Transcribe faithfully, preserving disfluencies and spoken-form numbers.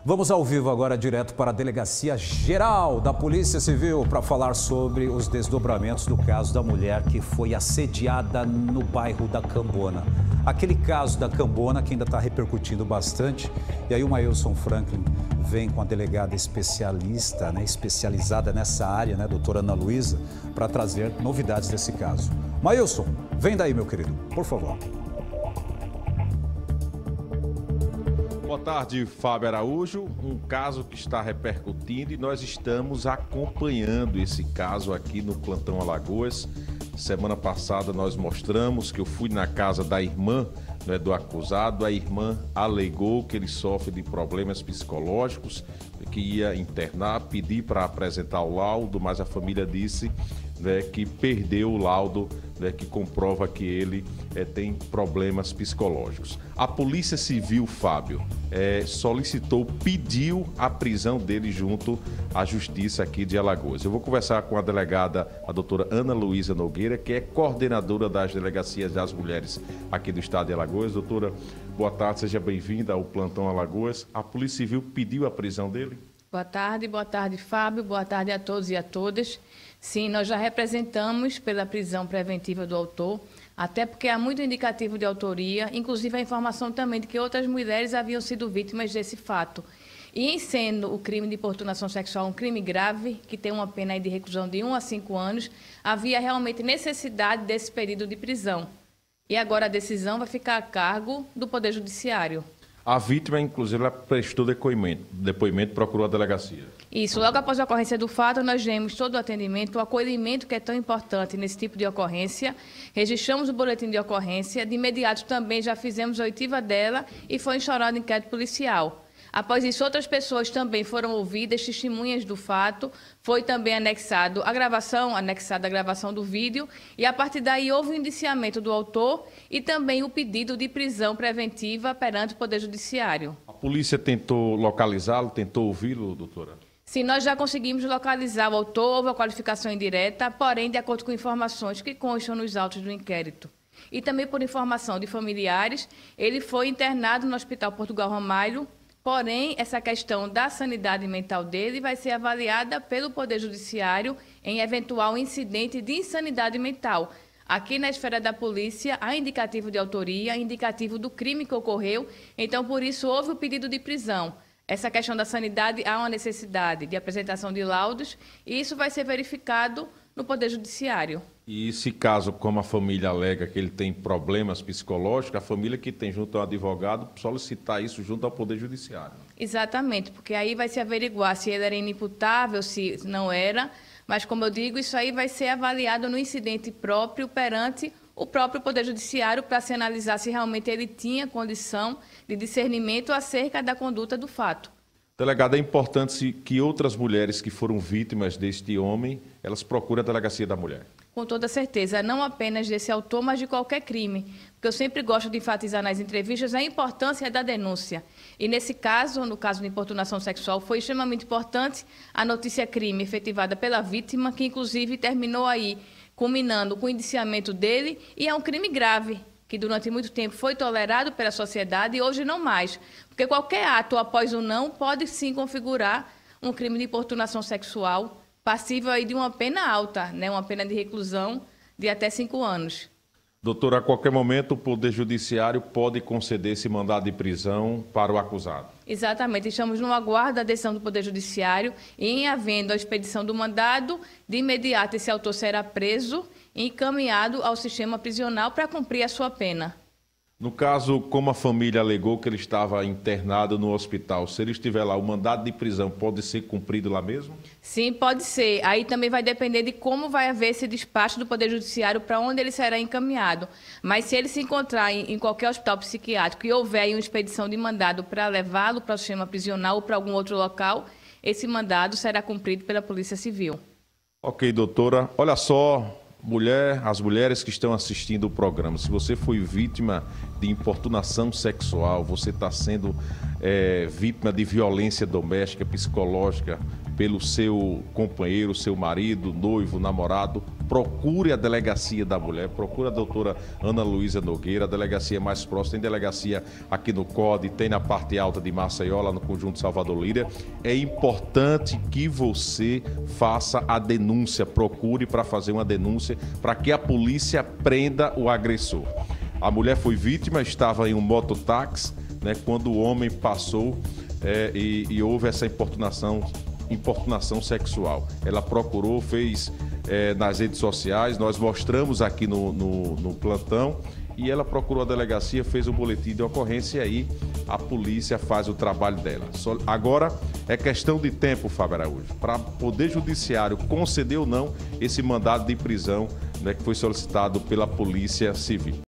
Vamos ao vivo agora, direto para a Delegacia Geral da Polícia Civil, para falar sobre os desdobramentos do caso da mulher que foi assediada no bairro da Cambona. Aquele caso da Cambona que ainda está repercutindo bastante. E aí o Mailson Franklin vem com a delegada especialista, né, especializada nessa área, né, doutora Ana Luísa, para trazer novidades desse caso. Mailson, vem daí, meu querido, por favor. Boa tarde, Fábio Araújo. Um caso que está repercutindo e nós estamos acompanhando esse caso aqui no Plantão Alagoas. Semana passada nós mostramos que eu fui na casa da irmã, né, do acusado. A irmã alegou que ele sofre de problemas psicológicos, que ia internar, pedir para apresentar o laudo, mas a família disse, né, que perdeu o laudo, né, que comprova que ele é, tem problemas psicológicos. A Polícia Civil, Fábio, é, solicitou, pediu a prisão dele junto à Justiça aqui de Alagoas. Eu vou conversar com a delegada, a doutora Ana Luísa Nogueira, que é coordenadora das Delegacias das Mulheres aqui do estado de Alagoas. Doutora, boa tarde, seja bem-vinda ao Plantão Alagoas. A Polícia Civil pediu a prisão dele? Boa tarde, boa tarde, Fábio. Boa tarde a todos e a todas. Sim, nós já representamos pela prisão preventiva do autor, até porque há muito indicativo de autoria, inclusive a informação também de que outras mulheres haviam sido vítimas desse fato. E em sendo o crime de importunação sexual um crime grave, que tem uma pena aí de reclusão de um a cinco anos, havia realmente necessidade desse período de prisão. E agora a decisão vai ficar a cargo do Poder Judiciário. A vítima, inclusive, ela prestou depoimento, depoimento procurou a delegacia. Isso. Logo após a ocorrência do fato, nós demos todo o atendimento, o acolhimento que é tão importante nesse tipo de ocorrência. Registramos o boletim de ocorrência. De imediato também já fizemos a oitiva dela e foi instaurado inquérito policial. Após isso, outras pessoas também foram ouvidas, testemunhas do fato. Foi também anexado a gravação, anexada a gravação do vídeo. E, a partir daí, houve o indiciamento do autor e também o pedido de prisão preventiva perante o Poder Judiciário. A polícia tentou localizá-lo, tentou ouvi-lo, doutora? Sim, nós já conseguimos localizar o autor, houve a qualificação indireta, porém, de acordo com informações que constam nos autos do inquérito. E também por informação de familiares, ele foi internado no Hospital Portugal Ramalho. Porém, essa questão da sanidade mental dele vai ser avaliada pelo Poder Judiciário em eventual incidente de insanidade mental. Aqui na esfera da polícia, há indicativo de autoria, indicativo do crime que ocorreu, então, por isso, houve o pedido de prisão. Essa questão da sanidade, há uma necessidade de apresentação de laudos e isso vai ser verificado no Poder Judiciário. E se caso, como a família alega que ele tem problemas psicológicos, a família que tem junto ao advogado solicitar isso junto ao Poder Judiciário? Exatamente, porque aí vai se averiguar se ele era inimputável, se não era, mas como eu digo, isso aí vai ser avaliado no incidente próprio perante o próprio Poder Judiciário para se analisar se realmente ele tinha condição de discernimento acerca da conduta do fato. Delegada, é importante que outras mulheres que foram vítimas deste homem, elas procurem a Delegacia da Mulher. Com toda certeza, não apenas desse autor, mas de qualquer crime. Porque eu sempre gosto de enfatizar nas entrevistas a importância da denúncia. E nesse caso, no caso de importunação sexual, foi extremamente importante a notícia crime efetivada pela vítima, que inclusive terminou aí, culminando com o indiciamento dele, e é um crime grave, que durante muito tempo foi tolerado pela sociedade e hoje não mais. Porque qualquer ato após o não pode sim configurar um crime de importunação sexual passível aí de uma pena alta, né? Uma pena de reclusão de até cinco anos. Doutora, a qualquer momento o Poder Judiciário pode conceder esse mandado de prisão para o acusado? Exatamente, estamos no aguardo da decisão do Poder Judiciário e em havendo a expedição do mandado, de imediato esse autor será preso e encaminhado ao sistema prisional para cumprir a sua pena. No caso, como a família alegou que ele estava internado no hospital, se ele estiver lá, o mandado de prisão pode ser cumprido lá mesmo? Sim, pode ser. Aí também vai depender de como vai haver esse despacho do Poder Judiciário para onde ele será encaminhado. Mas se ele se encontrar em, em qualquer hospital psiquiátrico e houver aí uma expedição de mandado para levá-lo para o sistema prisional ou para algum outro local, esse mandado será cumprido pela Polícia Civil. Ok, doutora. Olha só, mulher, as mulheres que estão assistindo o programa, se você foi vítima de importunação sexual, você está sendo é, vítima de violência doméstica, psicológica, pelo seu companheiro, seu marido, noivo, namorado, procure a delegacia da mulher, procure a doutora Ana Luísa Nogueira, a delegacia mais próxima, tem delegacia aqui no C O D, tem na parte alta de Maceió, lá no Conjunto Salvador Líder. É importante que você faça a denúncia, procure para fazer uma denúncia, para que a polícia prenda o agressor. A mulher foi vítima, estava em um mototáxi, né, quando o homem passou é, e, e houve essa importunação, importunação sexual. Ela procurou, fez é, nas redes sociais, nós mostramos aqui no, no, no plantão, e ela procurou a delegacia, fez o boletim de ocorrência e aí a polícia faz o trabalho dela. Só, agora é questão de tempo, Fábio Araújo, para o Poder Judiciário conceder ou não esse mandado de prisão, né, que foi solicitado pela Polícia Civil.